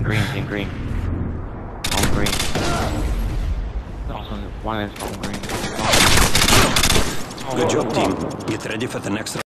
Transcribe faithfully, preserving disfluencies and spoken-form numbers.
green, in green. On green. Also, one is on green. Good job, team. Get ready for the next round.